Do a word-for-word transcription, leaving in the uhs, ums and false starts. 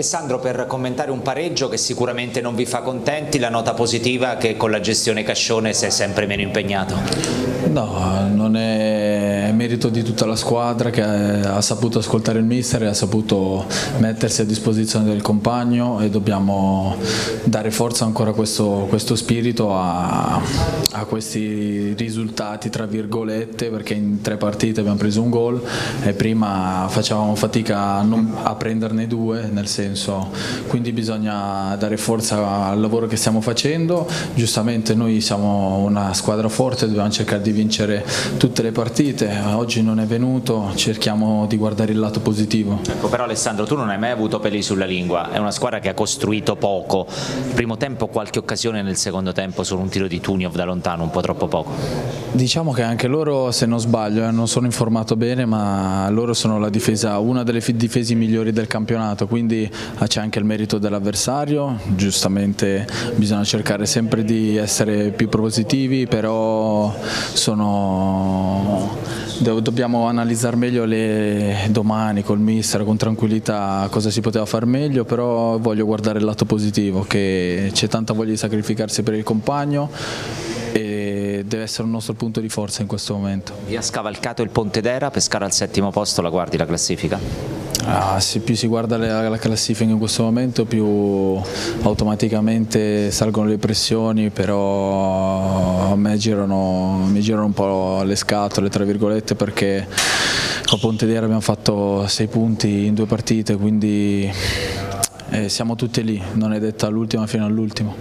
Alessandro, per commentare un pareggio che sicuramente non vi fa contenti, la nota positiva che con la gestione Cascione sei sempre meno impegnato. No, non è merito di tutta la squadra che ha saputo ascoltare il mister e ha saputo mettersi a disposizione del compagno, e dobbiamo dare forza ancora a questo, questo spirito, a, a questi risultati tra virgolette, perché in tre partite abbiamo preso un gol e prima facevamo fatica a, non, a prenderne due, nel senso, quindi bisogna dare forza al lavoro che stiamo facendo. Giustamente noi siamo una squadra forte, dobbiamo cercare di vincere tutte le partite, oggi non è venuto, cerchiamo di guardare il lato positivo. Ecco, però Alessandro, tu non hai mai avuto peli sulla lingua, è una squadra che ha costruito poco, primo tempo qualche occasione, nel secondo tempo solo un tiro di Tuniov da lontano, un po' troppo poco. Diciamo che anche loro, se non sbaglio, eh, non sono informato bene, ma loro sono la difesa, una delle difese migliori del campionato, quindi c'è anche il merito dell'avversario. Giustamente bisogna cercare sempre di essere più propositivi, però sono... dobbiamo analizzare meglio le... domani col mister, con tranquillità, cosa si poteva fare meglio, però voglio guardare il lato positivo, che c'è tanta voglia di sacrificarsi per il compagno e deve essere un nostro punto di forza in questo momento. Vi ha scavalcato il Pontedera, pescare al settimo posto, la guardi la classifica? Ah, se più si guarda la, la classifica in questo momento, più automaticamente salgono le pressioni, però a me girano, mi girano un po' le scatole, tra virgolette, perché con Pontedera abbiamo fatto sei punti in due partite, quindi eh, siamo tutti lì, non è detta l'ultima fino all'ultimo.